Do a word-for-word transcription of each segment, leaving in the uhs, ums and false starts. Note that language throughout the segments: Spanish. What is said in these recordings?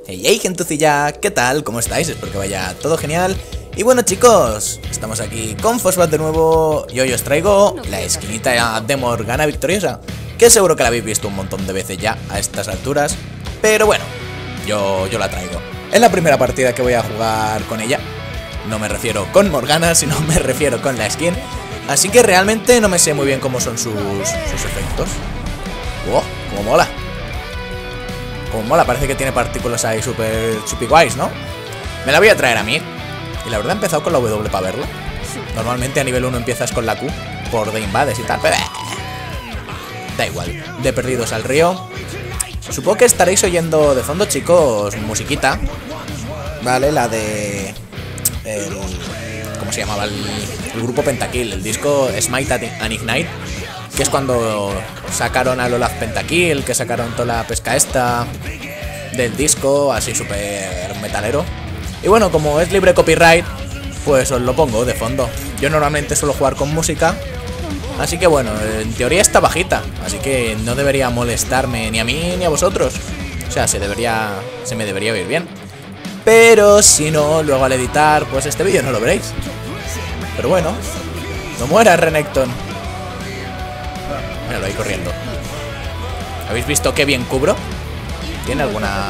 Hey, hey, gentucilla, ¿qué tal? ¿Cómo estáis? Espero que vaya todo genial. Y bueno, chicos, estamos aquí con Fosbat de nuevo y hoy os traigo la esquinita de Morgana victoriosa, que seguro que la habéis visto un montón de veces ya a estas alturas, pero bueno, yo, yo la traigo. Es la primera partida que voy a jugar con ella. No me refiero con Morgana, sino me refiero con la skin. Así que realmente no me sé muy bien cómo son sus, sus efectos. ¡Wow! ¡Cómo mola! Como mola, parece que tiene partículas ahí súper chupi guays, ¿no? Me la voy a traer a mí. Y la verdad he empezado con la W para verla. Normalmente a nivel uno empiezas con la Q por de invades y tal, pero da igual. De perdidos al río. Supongo que estaréis oyendo de fondo, chicos, musiquita. Vale, la de... El... ¿Cómo se llamaba? El, el grupo Pentakill, el disco Smite and Ignite, que es cuando sacaron a Olaf Pentakill, que sacaron toda la pesca esta del disco, así súper metalero. Y bueno, como es libre copyright, pues os lo pongo de fondo. Yo normalmente suelo jugar con música, así que bueno, en teoría está bajita, así que no debería molestarme ni a mí ni a vosotros. O sea, se debería, se me debería oír bien. Pero si no, luego al editar, pues este vídeo no lo veréis. Pero bueno, no mueras, Renekton. Míralo ahí corriendo. ¿Habéis visto qué bien cubro? ¿Tiene alguna...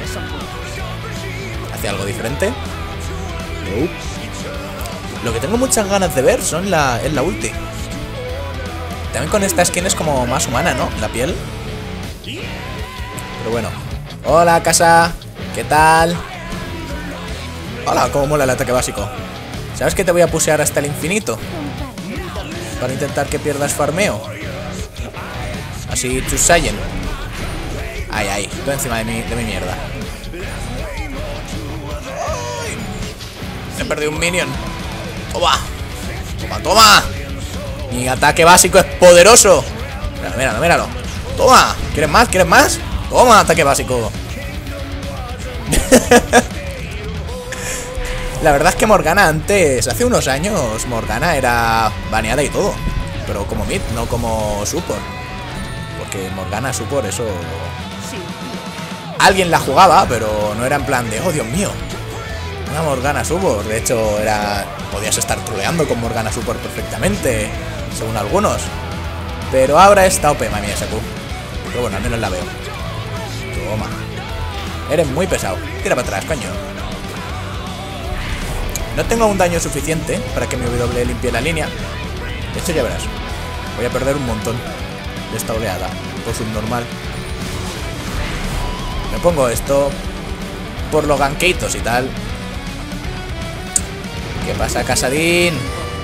¿Hace algo diferente? No. Lo que tengo muchas ganas de ver son la... es la ulti. También con esta skin es como más humana, ¿no? La piel. Pero bueno. Hola, casa. ¿Qué tal? Hola, cómo mola el ataque básico. ¿Sabes que te voy a pusear hasta el infinito? Para intentar que pierdas farmeo. Así, Chusayen. Ay, ay, todo encima de mi, de mi mierda. He perdido un minion. Toma. Toma, toma. Mi ataque básico es poderoso. Míralo, míralo, míralo. Toma. ¿Quieres más? ¿Quieres más? Toma, ataque básico. La verdad es que Morgana antes, hace unos años, Morgana era baneada y todo. Pero como mid, no como support. Porque Morgana support, eso... Alguien la jugaba, pero no era en plan de, oh Dios mío, una Morgana support. De hecho, era... podías estar troleando con Morgana support perfectamente, según algunos. Pero ahora está O P, mami, esa Q. Pero bueno, al menos la veo. Toma. Eres muy pesado. Tira para atrás, coño. No tengo un daño suficiente para que mi W limpie la línea. De hecho, ya verás. Voy a perder un montón de esta oleada por subnormal. Me pongo esto por los ganqueitos y tal. ¿Qué pasa, Casadín?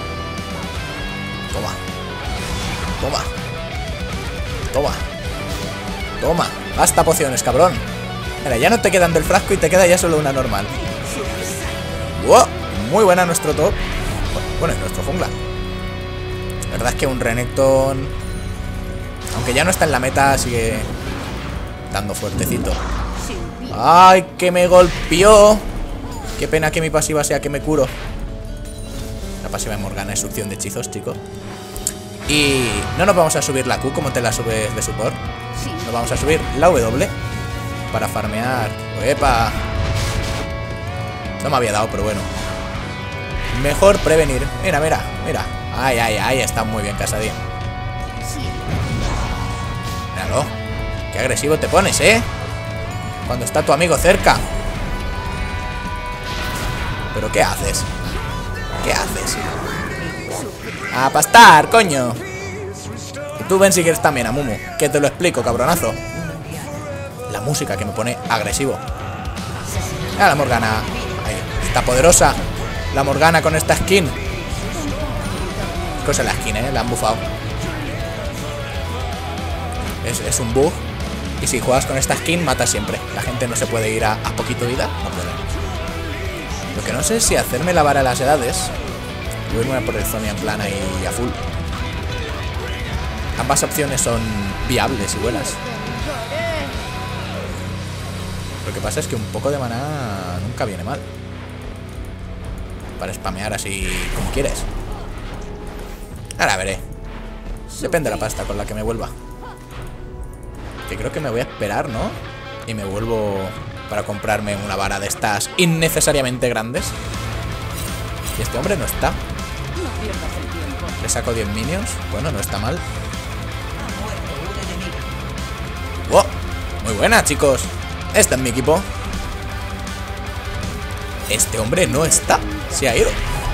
Toma. Toma. Toma. Toma. Gasta pociones, cabrón. Mira, ya no te quedan del frasco y te queda ya solo una normal. ¡Wow! Muy buena nuestro top. Bueno, y nuestro jungla. La verdad es que un Renekton, aunque ya no está en la meta, sigue dando fuertecito. ¡Ay, que me golpeó! Qué pena que mi pasiva sea que me curo. La pasiva de Morgana es succión de hechizos, chicos. Y no nos vamos a subir la Q como te la subes de support. Nos vamos a subir la W para farmear. ¡Epa! No me había dado, pero bueno. Mejor prevenir. Mira, mira, mira. Ay, ay, ay, está muy bien, Casadín. Míralo. Qué agresivo te pones, ¿eh? Cuando está tu amigo cerca. ¿Pero qué haces? ¿Qué haces? A pastar, coño. Y tú ven si quieres también a Mumu, que te lo explico, cabronazo. La música que me pone agresivo. Mira la Morgana. Ahí, está poderosa. La Morgana con esta skin. Cosa la skin, eh, la han bufado. Es, es un bug. Y si juegas con esta skin, matas siempre. La gente no se puede ir a, a poquito vida. No puede. Lo que no sé es si hacerme la vara a las edades. Voy a irme por el Zonia en plan ahí a full. Ambas opciones son viables y buenas. Lo que pasa es que un poco de maná nunca viene mal. Para spamear así como quieres. Ahora veré. Depende de la pasta con la que me vuelva. Que creo que me voy a esperar, ¿no? Y me vuelvo para comprarme una vara de estas innecesariamente grandes. Y este hombre no está. Le saco diez minions. Bueno, no está mal. ¡Wow! Muy buena, chicos. Está en mi equipo. Este hombre no está. Se ha ido.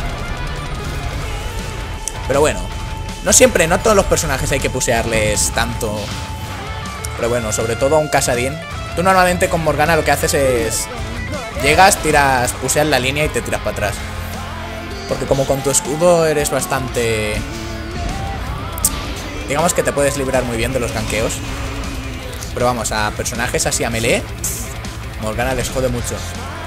Pero bueno, no siempre, no a todos los personajes hay que pusearles tanto. Pero bueno, sobre todo a un Casadín. Tú normalmente con Morgana lo que haces es... llegas, tiras, puseas la línea y te tiras para atrás. Porque como con tu escudo eres bastante... digamos que te puedes librar muy bien de los ganqueos. Pero vamos, a personajes así a melee, Morgana les jode mucho.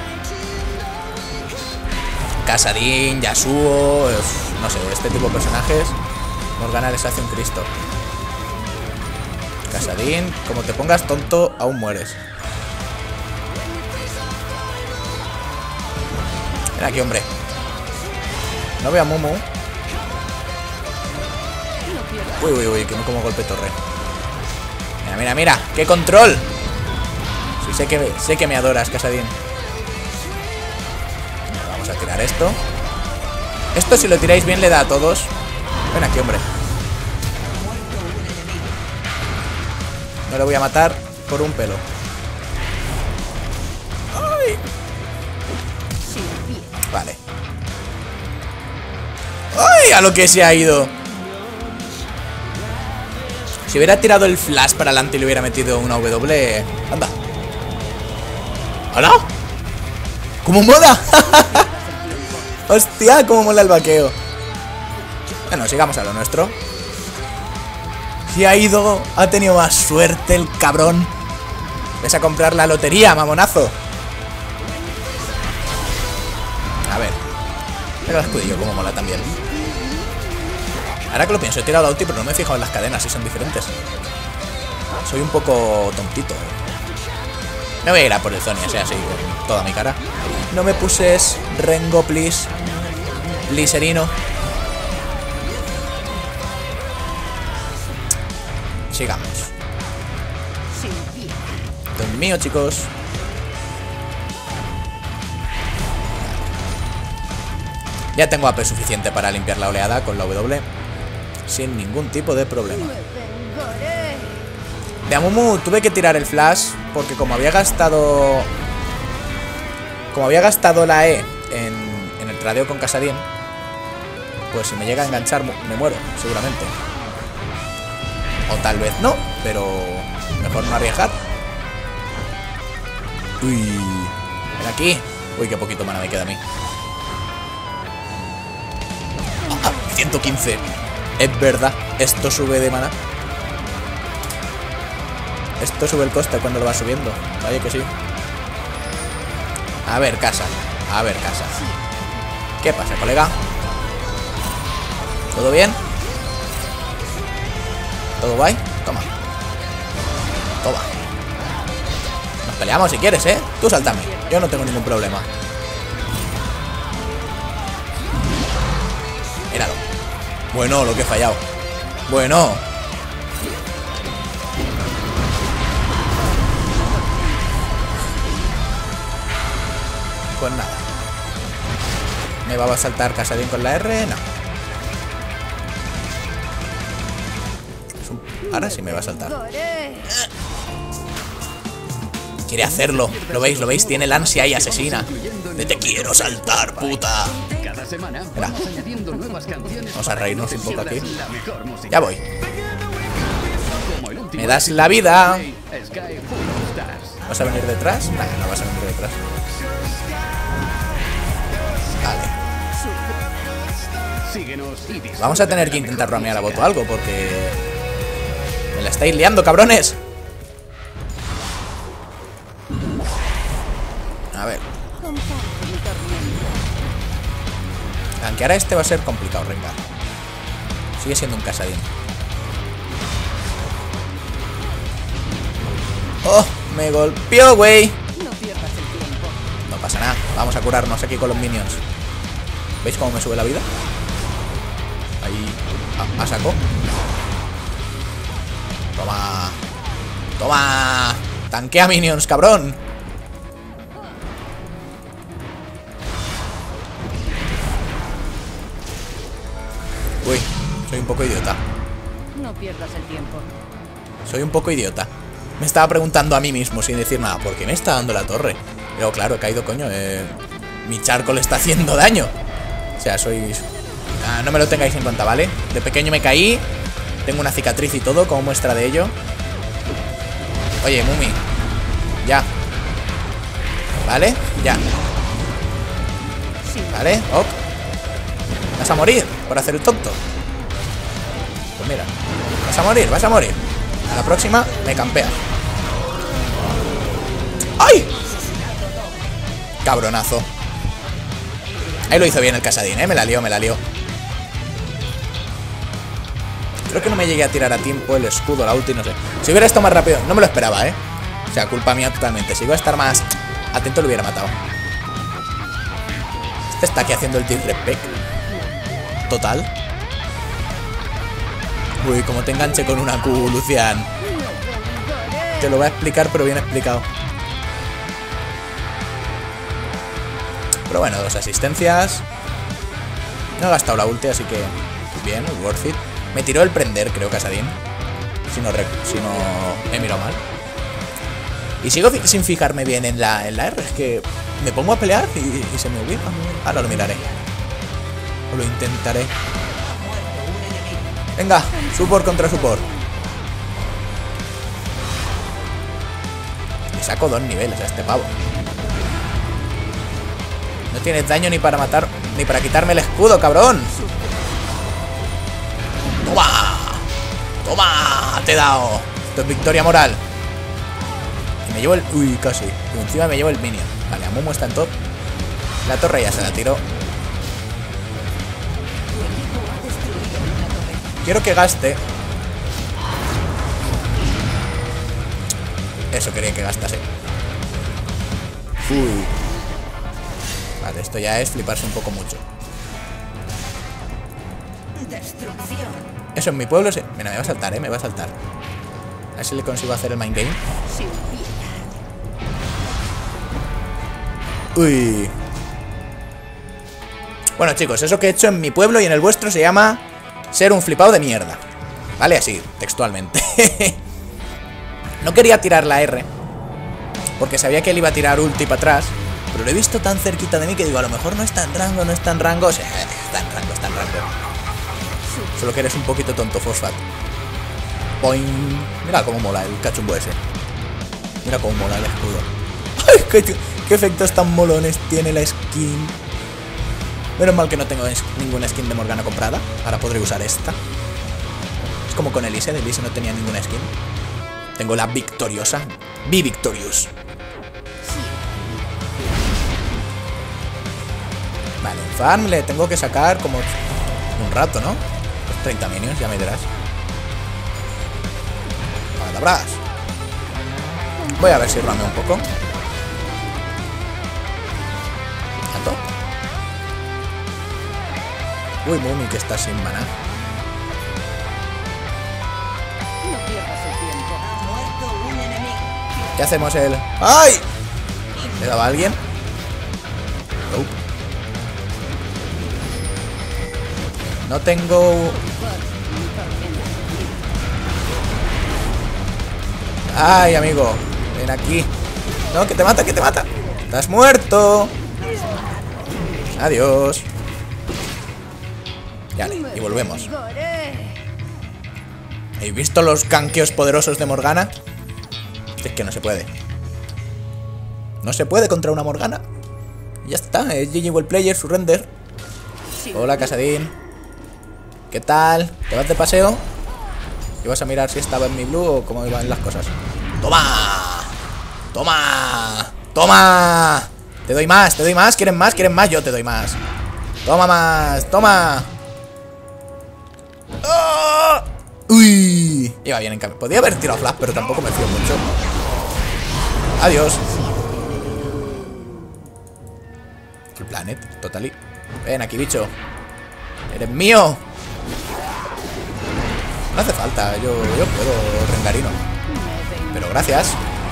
Casadín, Yasuo, no sé, este tipo de personajes Morgana les hace un Cristo. Casadín, como te pongas tonto, aún mueres. Ven aquí, hombre. No veo a Mumu. Uy, uy, uy, que me como golpe torre. Mira, mira, mira, qué control. Sí, sé que, sé que me adoras, Casadín. Vamos a tirar esto. Esto si lo tiráis bien le da a todos. Ven aquí, hombre. No le voy a matar por un pelo. ¡Ay! Vale. ¡Ay! A lo que se ha ido. Si hubiera tirado el flash para adelante y le hubiera metido una W. Anda. ¿Hola? ¡Cómo mola! Hostia, cómo mola el vaqueo. Bueno, sigamos a lo nuestro. Si ha ido, ha tenido más suerte el cabrón. Ves a comprar la lotería, mamonazo. A ver. Mira el escudillo, cómo mola también. Ahora que lo pienso, he tirado la ulti, pero no me he fijado en las cadenas, si son diferentes. Soy un poco tontito. Me voy a ir a por el Zhonya, sea así, con toda mi cara. No me puses Rengo, please. Liserino. Sigamos. Esto es mío, chicos. Ya tengo A P suficiente para limpiar la oleada con la W. Sin ningún tipo de problema. De Amumu tuve que tirar el flash porque como había gastado... Como había gastado la E en, en el tradeo con Casadín, pues si me llega a enganchar me muero, seguramente. O tal vez no, pero mejor no arriesgar. Uy, ven aquí. Uy, qué poquito mana me queda a mí. Ah, ciento quince. Es verdad, esto sube de mana. Esto sube el coste cuando lo va subiendo. Vaya que sí. A ver, casa. A ver, casa. ¿Qué pasa, colega? ¿Todo bien? ¿Todo guay? Toma. Toma. Nos peleamos si quieres, ¿eh? Tú saltame. Yo no tengo ningún problema. Míralo. Bueno, lo que he fallado. Bueno. Pues nada. ¿Me va a saltar Casadín con la R? No. Ahora sí me va a saltar. Quiere hacerlo. ¿Lo veis? ¿Lo veis? Tiene el ansia y asesina. De te quiero saltar, puta. Mira. Vamos a reírnos un poco aquí. Ya voy. Me das la vida. ¿Vas a venir detrás? No, no vas a venir detrás. Vale. Vamos a tener que intentar ramear a voto algo porque... me la estáis liando, cabrones. A ver. Gankear a este va a ser complicado, Rengar. Sigue siendo un Casadín. ¡Oh! Me golpeó, güey. No pasa nada. Vamos a curarnos aquí con los minions. ¿Veis cómo me sube la vida? Ahí. A, a saco. Toma. Toma. Tanquea minions, cabrón. un poco idiota. No pierdas el tiempo. Soy un poco idiota. Me estaba preguntando a mí mismo sin decir nada, ¿por qué me está dando la torre? Pero claro, he caído, coño. Eh, mi charco le está haciendo daño. O sea, soy... Ah, no me lo tengáis en cuenta, ¿vale? De pequeño me caí. Tengo una cicatriz y todo como muestra de ello. Oye, Mumi. Ya. ¿Vale? Ya. Vale, ok. Vas a morir por hacer el tonto. Pues mira. Vas a morir, vas a morir. A la próxima me campeas. ¡Ay! Cabronazo. Ahí lo hizo bien el Casadín, ¿eh? Me la lió, me la lió. Creo que no me llegué a tirar a tiempo el escudo, la ulti, no sé. Si hubiera estado más rápido, no me lo esperaba, ¿eh? O sea, culpa mía totalmente. Si iba a estar más atento, lo hubiera matado. Este está aquí haciendo el disrespect total. Uy, como te enganche con una Q, Lucian. Te lo voy a explicar, pero bien explicado. Pero bueno, dos asistencias. No he gastado la ulti, así que bien, worth it. Me tiró el prender, creo, Casadín. Si no, si no he mirado mal. Y sigo sin fijarme bien en la, en la R. Es que me pongo a pelear y, y se me olvida. Ahora lo miraré. O lo intentaré. Venga, support contra support. Le saco dos niveles a este pavo. No tienes daño ni para matar, ni para quitarme el escudo, cabrón. ¡Toma! ¡Toma! Te he dado. Esto es victoria moral. Y me llevo el... Uy, casi. Y encima me llevo el minion. Vale, Amumu está en top. La torre ya se la tiro. Quiero que gaste. Eso quería que gastase. Uy. Vale, esto ya es fliparse un poco mucho. Eso en mi pueblo se... Mira, me va a saltar, eh, me va a saltar. A ver si le consigo hacer el mind game. Uy. Bueno, chicos, eso que he hecho en mi pueblo y en el vuestro se llama ser un flipado de mierda. Vale, así, textualmente. No quería tirar la R porque sabía que él iba a tirar ulti para atrás, pero lo he visto tan cerquita de mí que digo, a lo mejor no está en rango, no está en rango. O sea, está en rango, está en rango. Solo que eres un poquito tonto, Fosfat. Boing. Mira cómo mola el cachumbo ese. Mira cómo mola el escudo. ¡Ay, qué, qué efectos tan molones tiene la skin! Menos mal que no tengo ninguna skin de Morgana comprada. Ahora podré usar esta. Es como con Elise. De Elise no tenía ninguna skin. Tengo la victoriosa. Be Victorious. Vale, en farm le tengo que sacar como un rato, ¿no? Los treinta minions, ya me dirás. Palabras. Voy a ver si rame un poco. ¿Tanto? Uy, Mumi, que está sin maná. ¿Qué hacemos él? ¡Ay! ¿Le daba a alguien? Nope. No tengo... ¡Ay, amigo! Ven aquí. No, que te mata, que te mata. ¡Estás muerto! Adiós. Vale, y volvemos. ¿Habéis visto los gankeos poderosos de Morgana? Es que no se puede. No se puede contra una Morgana. Ya está, es G G Well Player, surrender. Hola, Casadín. ¿Qué tal? ¿Te vas de paseo? ¿Y vas a mirar si estaba en mi blue o cómo iban las cosas? ¡Toma! ¡Toma! ¡Toma! Te doy más, te doy más. ¿Quieren más? ¿Quieren más? Yo te doy más. Toma más, toma. ¡Oh! Uy, iba bien en cambio. Podría haber tirado flash, pero tampoco me fío mucho. Adiós. El planet, totally. Ven aquí, bicho. Eres mío. No hace falta, yo, yo puedo rengarino. Pero gracias.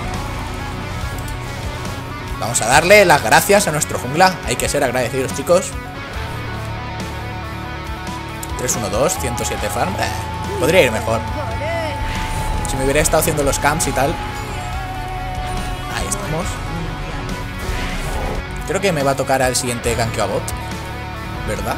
Vamos a darle las gracias a nuestro jungla. Hay que ser agradecidos, chicos. tres uno dos, ciento siete farm. Eh, podría ir mejor. Si me hubiera estado haciendo los camps y tal. Ahí estamos. Creo que me va a tocar al siguiente ganqueo a bot, ¿verdad?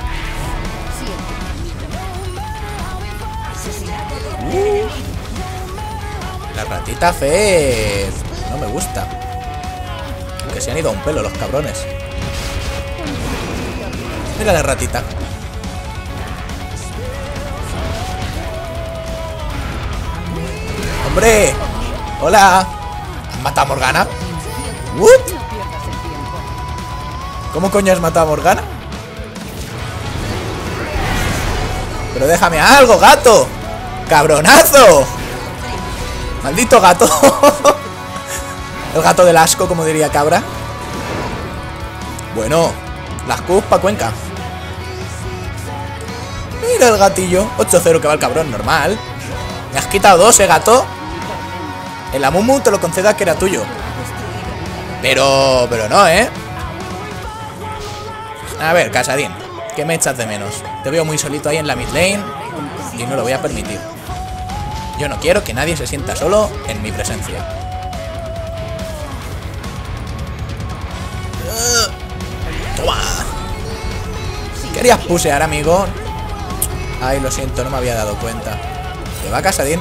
Uh, la ratita Fez. No me gusta. Que se han ido a un pelo los cabrones. Mira la ratita. ¡Hombre! ¡Hola! ¿Han matado a Morgana? ¿What? ¿Cómo coño has matado a Morgana? Pero déjame algo, gato. ¡Cabronazo! ¡Maldito gato! El gato del asco, como diría Cabra. Bueno, las Qs pa' Cuenca. Mira el gatillo. ocho cero que va el cabrón, normal. Me has quitado dos, eh, gato. El Amumu te lo conceda que era tuyo. Pero, pero no, eh. A ver, Casadín, ¿qué me echas de menos? Te veo muy solito ahí en la mid lane y no lo voy a permitir. Yo no quiero que nadie se sienta solo en mi presencia. Toma. ¿Querías pusear, amigo? Ay, lo siento, no me había dado cuenta. Te va Casadín.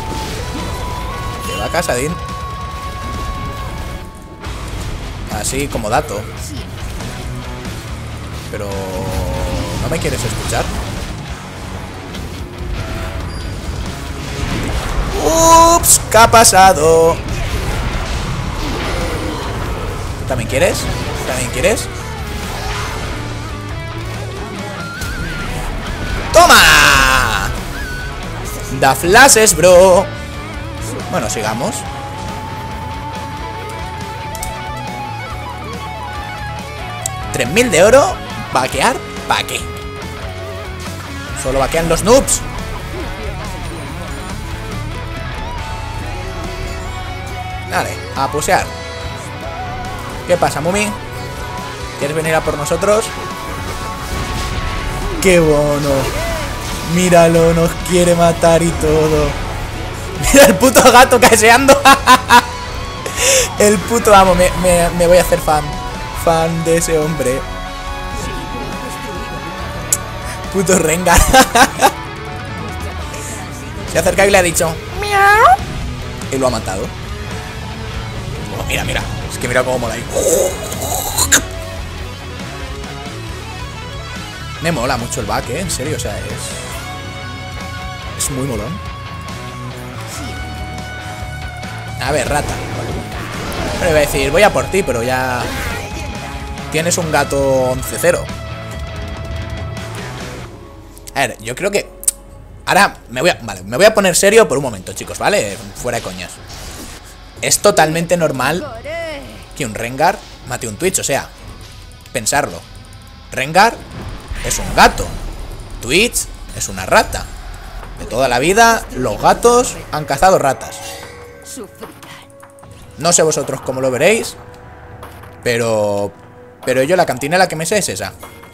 Te va Casadín. Así como dato. Pero... ¿no me quieres escuchar? Ups, ¿qué ha pasado? ¿Tú también quieres? ¿Tú también quieres? ¡Toma! Da flashes, bro. Bueno, sigamos. tres mil de oro. ¿Vaquear? ¿Para qué? Solo vaquean los noobs. Dale, a pusear. ¿Qué pasa, Mumi? ¿Quieres venir a por nosotros? ¡Qué bono! Míralo, nos quiere matar y todo. Mira el puto gato caseando. El puto amo, me, me, me voy a hacer fan. Fan de ese hombre. Puto Rengar. Se ha acercado y le ha dicho miau. Y lo ha matado. Oh, mira, mira. Es que mira cómo mola ahí. Me mola mucho el back, eh. En serio, o sea, es... es muy molón. A ver, rata. Pero iba a decir, voy a por ti, pero ya... tienes un gato once cero. A ver, yo creo que... ahora me voy a... vale, me voy a poner serio por un momento, chicos, ¿vale? Fuera de coñas. Es totalmente normal que un Rengar mate un Twitch, o sea, pensarlo. Rengar es un gato. Twitch es una rata. De toda la vida, los gatos han cazado ratas. No sé vosotros cómo lo veréis, pero... pero yo la cantinela que me sé es esa.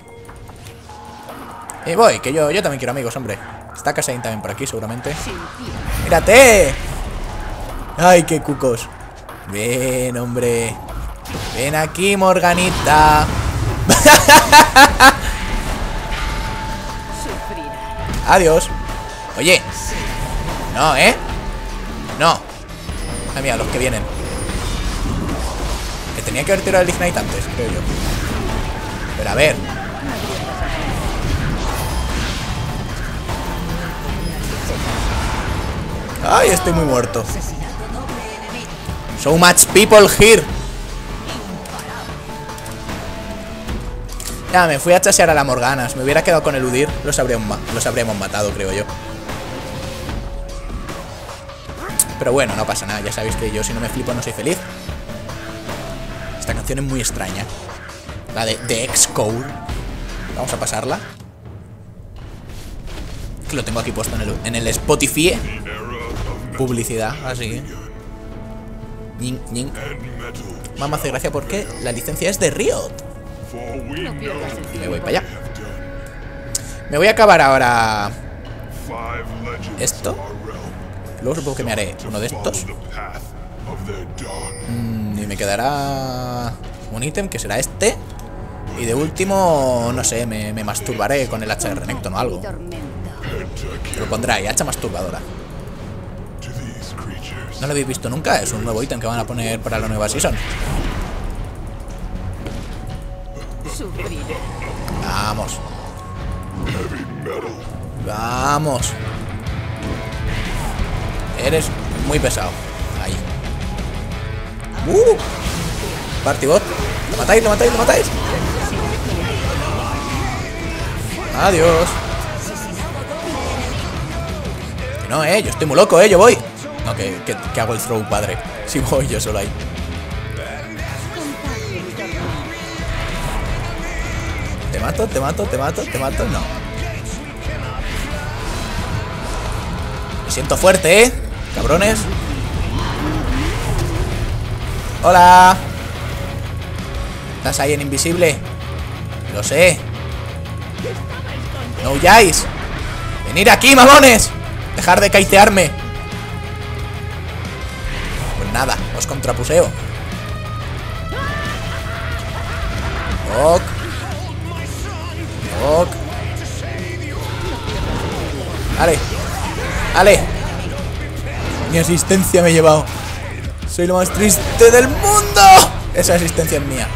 Y voy, que yo, yo también quiero amigos, hombre. Está Casadín también por aquí, seguramente. ¡Mírate! ¡Ay, qué cucos! Ven, hombre. Ven aquí, Morganita. Adiós. Oye. No, ¿eh? No. Ay, mira, los que vienen. Que tenía que haber tirado el Ignite antes, creo yo. Pero a ver. Ay, estoy muy muerto. So much people here. Ya, me fui a chasear a la Morgana. Si me hubiera quedado con eludir, los habríamos, los habríamos matado, creo yo. Pero bueno, no pasa nada. Ya sabéis que yo si no me flipo no soy feliz. Esta canción es muy extraña. La de The X-Code. Vamos a pasarla. Que lo tengo aquí puesto en el, en el Spotify. Publicidad, así. Ñing, ñing. Mamá hace gracia porque la licencia es de Riot. Me voy para allá. Me voy a acabar ahora esto. Luego supongo que me haré uno de estos. Mm, y me quedará un ítem que será este. Y de último, no sé, me, me masturbaré con el hacha de Renekton o algo. Lo pondré ahí, hacha masturbadora. ¿No lo habéis visto nunca? Es un nuevo ítem que van a poner para la nueva season. Vamos. Vamos. Eres muy pesado. Ahí. Uh. Partibot. Lo matáis, lo matáis, lo matáis. Adiós. Que no, eh. Yo estoy muy loco, eh. Yo voy. No, que, que, que hago el throw, padre. Si voy yo solo ahí. Te mato, te mato, te mato, te mato. No. Me siento fuerte, eh. Cabrones. Hola. ¿Estás ahí en invisible? Lo sé. No huyáis. Venid aquí, mamones. Dejar de kaitearme. Pues nada, os contrapuseo. Ok. Ok. Vale. Vale. Mi asistencia me he llevado. Soy lo más triste del mundo. Esa asistencia es mía.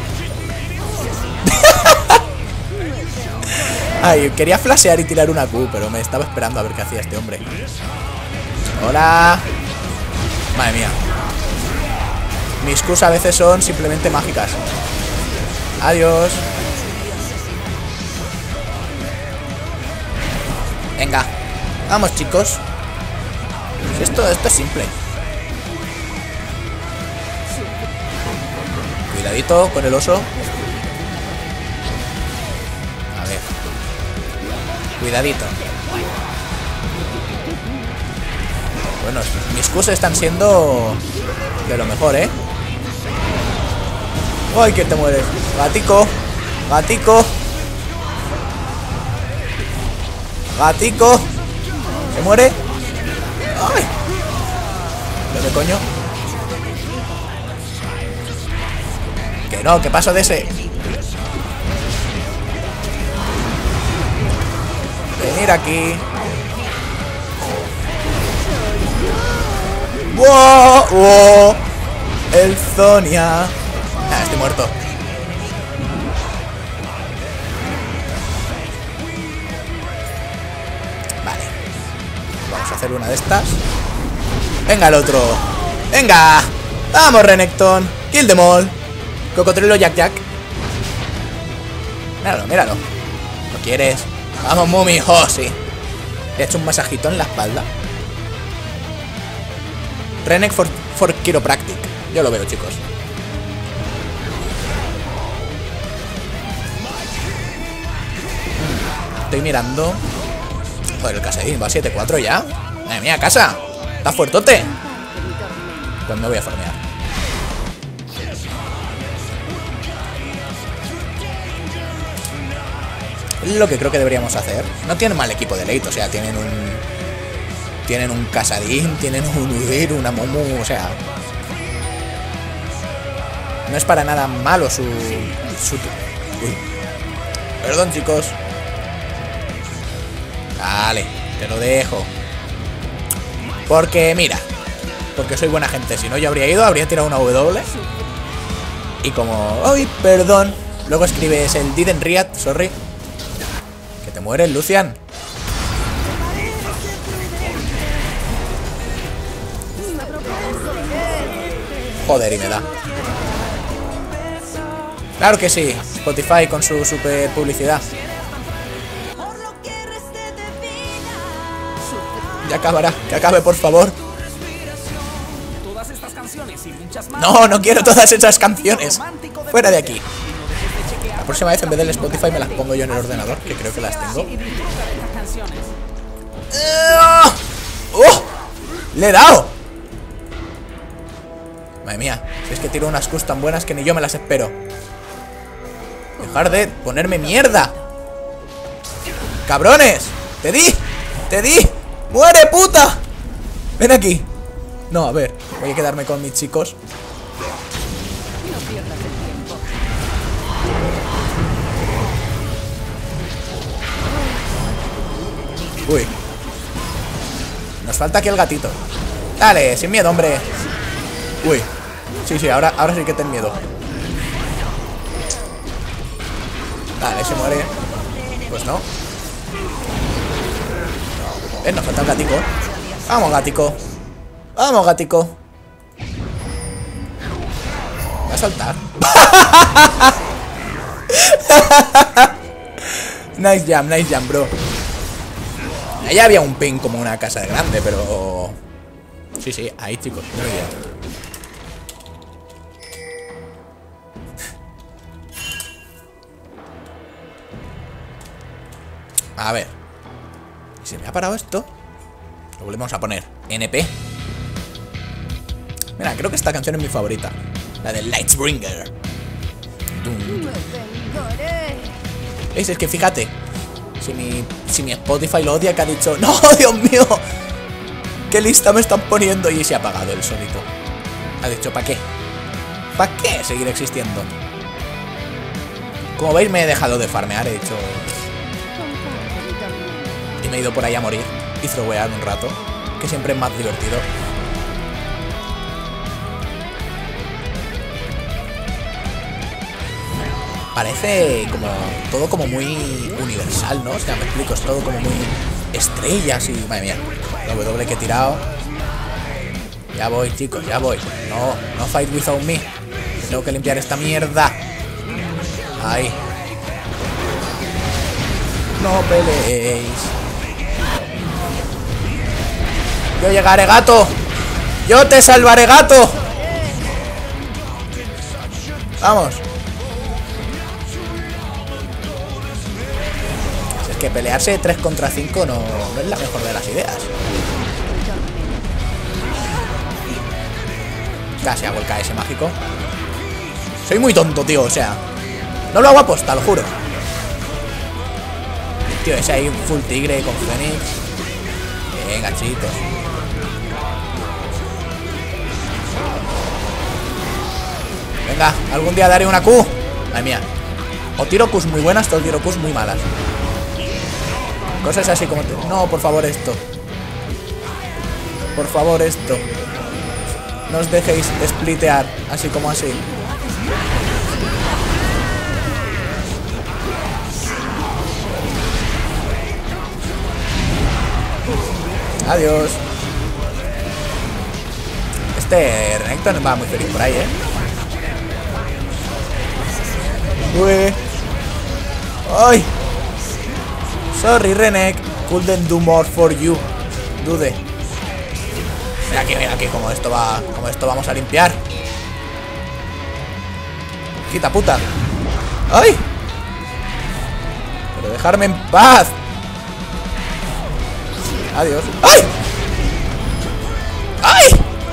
Ay, quería flashear y tirar una Q, pero me estaba esperando a ver qué hacía este hombre. Hola. Madre mía. Mis Qs a veces son simplemente mágicas. Adiós. Venga. Vamos, chicos. Esto, esto es simple. Cuidadito con el oso. A ver. Cuidadito. Bueno, mis Qs están siendo de lo mejor, ¿eh? ¡Ay, que te mueres! Gatico. Gatico. Gatico. ¿Se muere? ¡Ay! ¿Dónde coño? Que no, que paso de ese. Venir aquí. ¡Wow! ¡Wow! El Zonia. Ah, estoy muerto. Vale. Vamos a hacer una de estas. Venga el otro. Venga. Vamos, Renekton. Kill them all. Cocodrilo Jack Jack. Míralo, míralo. ¿Lo quieres? Vamos, Mumi. Oh, sí. Le he hecho un masajito en la espalda. Renek for, for Chiropractic. Yo lo veo, chicos. Estoy mirando. Joder, el Casadín va siete cuatro ya. Madre mía, casa. Está fuertote. Pues me voy a farmear. Es lo que creo que deberíamos hacer. No tienen mal equipo de late, o sea, tienen un... Tienen un Casadín, tienen un Udyr, una Momu, o sea... No es para nada malo su... su... Uy. Perdón, chicos. Vale, te lo dejo. Porque, mira, porque soy buena gente. Si no, yo habría ido, habría tirado una W. Y como... ¡Ay, perdón! Luego escribes el didn't react, sorry. Que te mueres, Lucian. Joder, y me da. Claro que sí, Spotify con su super publicidad. Ya acabará, que acabe, por favor. No, no quiero todas esas canciones. Fuera de aquí. La próxima vez en vez del Spotify me las pongo yo en el ordenador, que creo que las tengo. ¡Oh! ¡Le he dado! Madre mía, si es que tiro unas Qs tan buenas que ni yo me las espero. Dejar de ponerme mierda. ¡Cabrones! ¡Te di! ¡Te di! ¡Muere, puta! Ven aquí. No, a ver, voy a quedarme con mis chicos. No pierdas el tiempo. Uy. Nos falta aquí el gatito. Dale, sin miedo, hombre. Uy. Sí, sí, ahora, ahora sí que ten miedo. Vale, se muere. Pues no. Eh, nos falta el gatico. Vamos, gatico. Vamos, gatico. Va a saltar. Nice jam, nice jam, bro. Allá había un pin como una casa grande, pero... Sí, sí, ahí, chicos. Muy bien. A ver. Se me ha parado esto. Lo volvemos a poner. N P. Mira, creo que esta canción es mi favorita. La de Lightsbringer. ¿Veis? Es que fíjate. Si mi, si mi Spotify lo odia, que ha dicho... ¡No, Dios mío! ¡Qué lista me están poniendo! Y se ha apagado el solito. Ha dicho, ¿para qué? ¿Para qué seguir existiendo? Como veis, me he dejado de farmear. He dicho... Y me he ido por ahí a morir y throwear un rato, que siempre es más divertido. Parece como todo como muy universal, ¿no? O sea, me explico, es todo como muy estrellas y... Madre mía, la W que he tirado. Ya voy, chicos, ya voy. No, no fight without me. Tengo que limpiar esta mierda. Ahí. No peleéis. Yo llegaré, gato. Yo te salvaré, gato. Vamos. Es que pelearse tres contra cinco no, no es la mejor de las ideas. Casi hago el K S mágico. Soy muy tonto, tío, o sea. No lo hago aposta, lo juro. Tío, ese ahí full tigre con Fénix. Venga, chicos. Venga, algún día daré una Q. Madre mía. O tiro Qs muy buenas o tiro Qs muy malas. Cosas así como... No, por favor, esto. Por favor, esto. No os dejéis splitear así como así. Adiós. Este Renekton va muy feliz por ahí, ¿eh? Uy. ¡Ay! Sorry, Renek. Couldn't do more for you. Dude. Mira aquí, mira aquí, como esto va. Como esto vamos a limpiar. Quita puta. ¡Ay! Pero dejarme en paz. Adiós. ¡Ay! ¡Ay!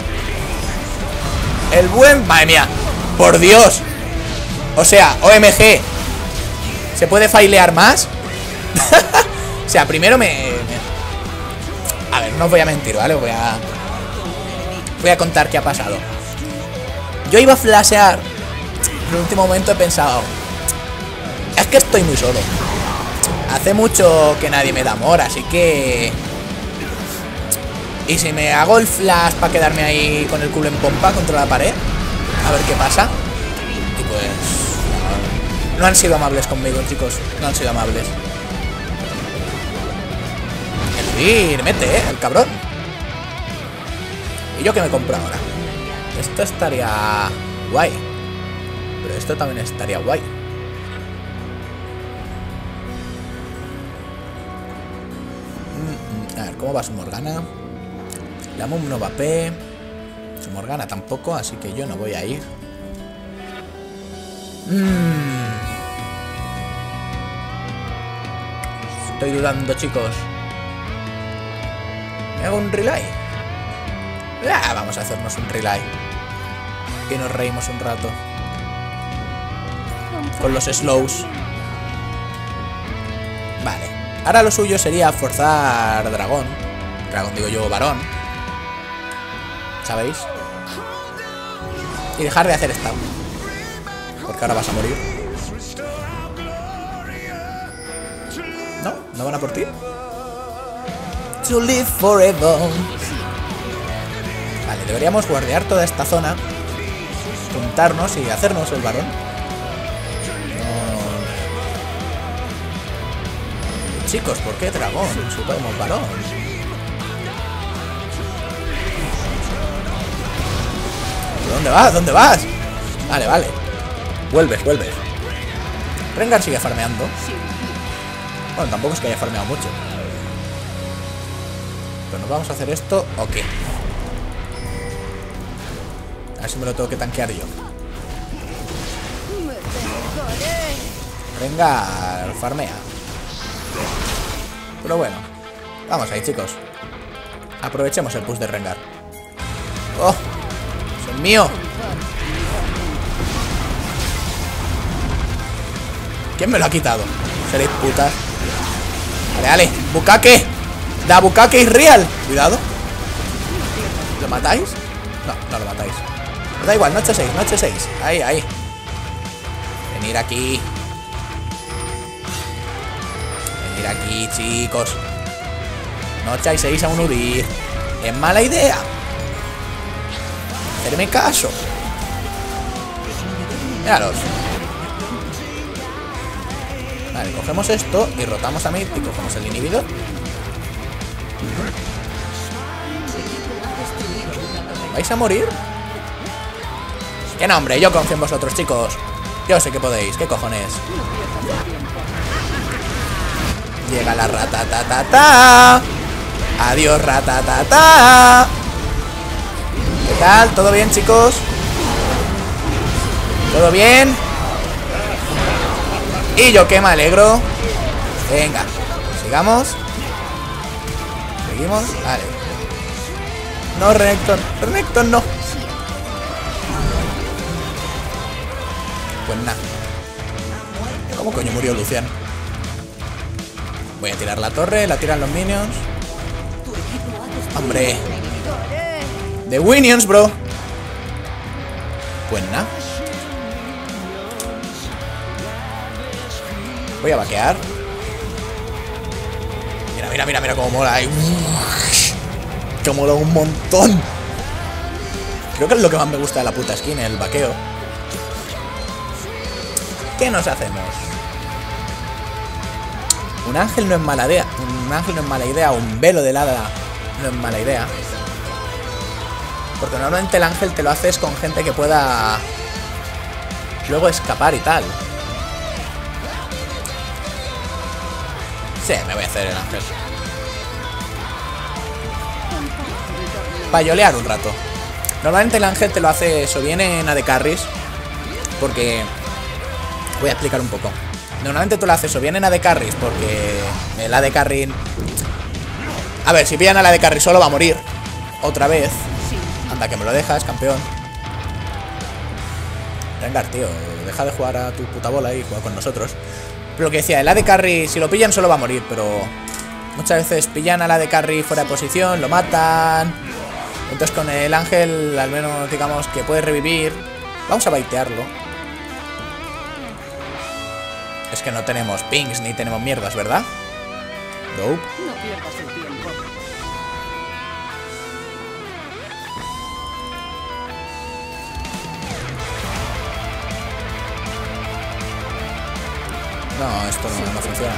El buen... Madre mía. Por Dios. O sea, O M G. ¿Se puede failear más? O sea, primero me, me... A ver, no os voy a mentir, ¿vale? Voy a... Voy a contar qué ha pasado. Yo iba a flashear. En el último momento he pensado... Es que estoy muy solo. Hace mucho que nadie me da amor, así que... Y si me hago el flash para quedarme ahí con el culo en pompa contra la pared, a ver qué pasa. Y pues... No han sido amables conmigo, chicos. No han sido amables. El mete, eh, el cabrón. ¿Y yo qué me compro ahora? Esto estaría guay. Pero esto también estaría guay. mm, mm, A ver, ¿cómo va su Morgana? La Mum no va P. Su Morgana tampoco, así que yo no voy a ir. mm. Estoy dudando, chicos. ¿Me hago un relay? Ah, vamos a hacernos un relay. Y nos reímos un rato. Con los slows. Vale. Ahora lo suyo sería forzar dragón. Dragón digo yo, varón. ¿Sabéis? Y dejar de hacer stun. Porque ahora vas a morir. ¿No? ¿No van a por ti? To live forever. Vale, deberíamos guardear toda esta zona, juntarnos y hacernos el varón. No. Chicos, ¿por qué dragón? Si podemos varón. ¿Dónde vas? ¿Dónde vas? Vale, vale. Vuelves, vuelves. Rengar sigue farmeando. Bueno, tampoco es que haya farmeado mucho. Pero nos vamos a hacer esto o qué. A ver si me lo tengo que tanquear yo. Rengar farmea. Pero bueno, vamos ahí, chicos. Aprovechemos el push de Rengar. ¡Oh! ¡Es mío! ¿Quién me lo ha quitado? Seréis putas. Vale, vale. ¡Bukake! ¡Da Bukake is real! Cuidado. ¿Lo matáis? No, no lo matáis. Pero da igual, noche seis, noche seis. Ahí, ahí. Venir aquí. Venir aquí, chicos. Noche seis a un Udyr. Es mala idea. Hacerme caso. Míralos. Vale, cogemos esto y rotamos a mid y cogemos el inhibidor. ¿Vais a morir? Que no, hombre, yo confío en vosotros, chicos. Yo sé que podéis, ¿qué cojones? Llega la ratatatata. Adiós, ratatata. ¿Qué tal? ¿Todo bien, chicos? ¿Todo bien? Y yo que me alegro. Venga, sigamos. Seguimos, vale. No, Renekton, Renekton no. Pues nada. ¿Cómo coño murió Lucian? Voy a tirar la torre, la tiran los minions. Hombre. The Minions, bro. Pues nada. Voy a vaquear. Mira, mira, mira, mira cómo mola. Que mola un montón. Creo que es lo que más me gusta de la puta skin, el vaqueo. ¿Qué nos hacemos? Un ángel no es mala idea. Un ángel no es mala idea. Un velo de hada no es mala idea. Porque normalmente el ángel te lo haces con gente que pueda luego escapar y tal. Sí, me voy a hacer el ángel. Payolear un rato. Normalmente el ángel te lo hace eso bien en A D Carries. Porque... voy a explicar un poco. Normalmente tú lo haces o bien en A D Carries porque el A D Carry... A ver, si pillan al A D Carry solo va a morir. Otra vez. Anda, que me lo dejas, campeón. Rengar, tío. Deja de jugar a tu puta bola y juega con nosotros. Pero lo que decía, el A D Carry, si lo pillan solo va a morir, pero muchas veces pillan al A D Carry fuera de posición, lo matan. Entonces con el ángel, al menos digamos que puede revivir. Vamos a baitearlo. Es que no tenemos pings ni tenemos mierdas, ¿verdad? Nope. No pierdas el tiempo. No, esto no, no funciona.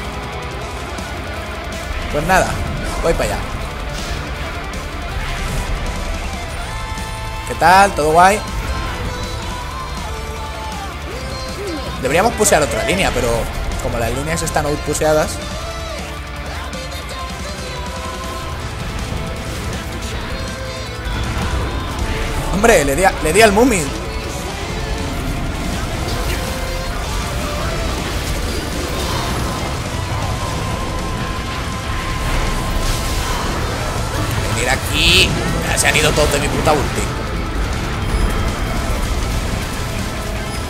Pues nada, voy para allá. ¿Qué tal? ¿Todo guay? Deberíamos pusear otra línea, pero como las líneas están outpuseadas. Hombre, le di, a, le di al Mumi. Venir aquí. Ya se han ido todos de mi puta ulti.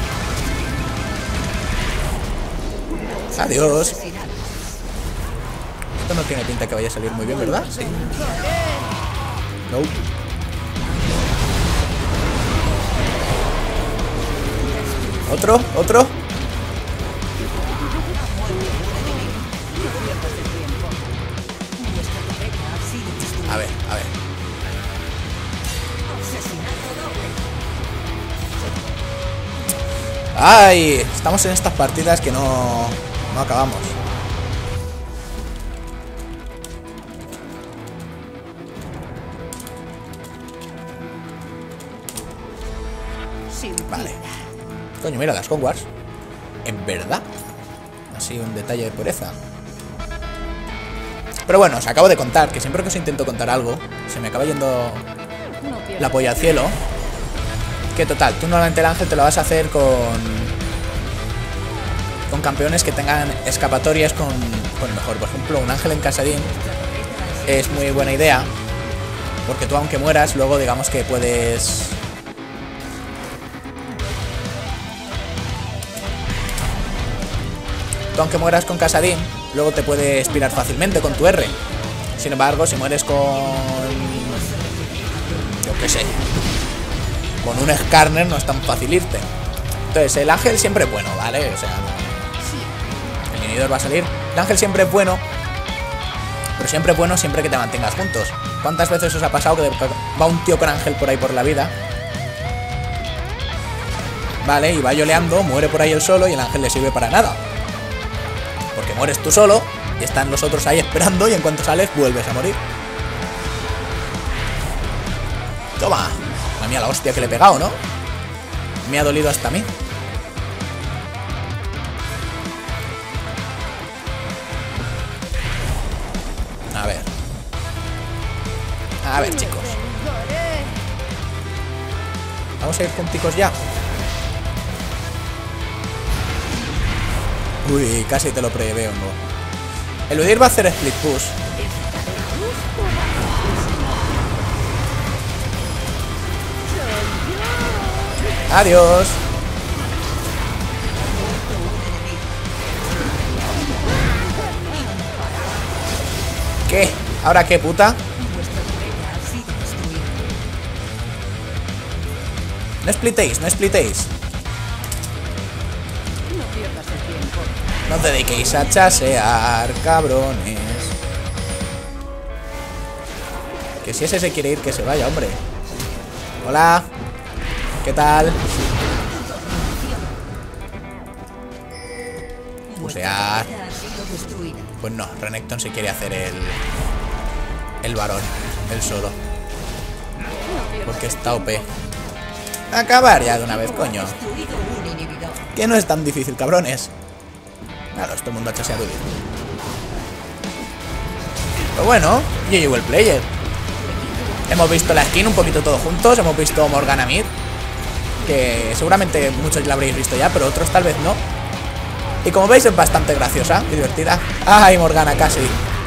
Adiós. Esto no tiene pinta que vaya a salir muy bien, ¿verdad? Sí. No. Otro, otro. A ver, a ver. ¡Ay! Estamos en estas partidas que no, no acabamos. Vale. Coño, mira, las Hogwarts. En verdad. Así un detalle de pureza. Pero bueno, os acabo de contar que siempre que os intento contar algo, se me acaba yendo la polla al cielo. Que total, tú normalmente el ángel te lo vas a hacer con con campeones que tengan escapatorias con, con mejor. Por ejemplo, un ángel en Casadín es muy buena idea, porque tú aunque mueras, luego digamos que puedes... Tú aunque mueras con Casadín, luego te puedes pirar fácilmente con tu R. Sin embargo, si mueres con... yo qué sé... con un Skarner no es tan fácil irte. Entonces, el ángel siempre es bueno, ¿vale? O sea, el inhibidor va a salir. El ángel siempre es bueno, pero siempre es bueno siempre que te mantengas juntos. ¿Cuántas veces os ha pasado que va un tío con ángel por ahí por la vida? Vale, y va yoleando, muere por ahí él solo y el ángel le sirve para nada. Porque mueres tú solo y están los otros ahí esperando y en cuanto sales vuelves a morir. Toma. Madre mía, la hostia que le he pegado, ¿no? Me ha dolido hasta a mí. A ver. A ver, chicos. Vamos a ir junticos ya. Uy, casi te lo preveo, ¿no? El Udyr va a hacer split push. Adiós. ¿Qué? ¿Ahora qué, puta? No splitéis, no splitéis. No os dediquéis a chasear, cabrones. Que si ese se quiere ir, que se vaya, hombre. Hola. ¿Qué tal? Bucear. Pues no, Renekton se quiere hacer el... el varón, el solo. Porque está O P. Acabar ya de una vez, coño. Que no es tan difícil, cabrones. Claro, todo el mundo ha chaseado bien. Pero bueno, G G well player. Hemos visto la skin un poquito todos juntos. Hemos visto Morgana Mid, que seguramente muchos la habréis visto ya, pero otros tal vez no. Y como veis es bastante graciosa y divertida. ¡Ay, Morgana, casi!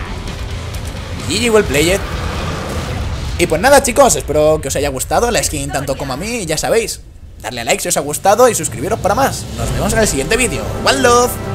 G G well played. Y pues nada, chicos, espero que os haya gustado la skin tanto como a mí. Y ya sabéis, darle a like si os ha gustado y suscribiros para más. Nos vemos en el siguiente vídeo. ¡One love!